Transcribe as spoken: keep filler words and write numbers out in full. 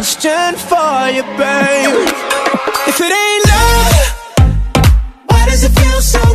question for you, babe. If it ain't love, why does it feel so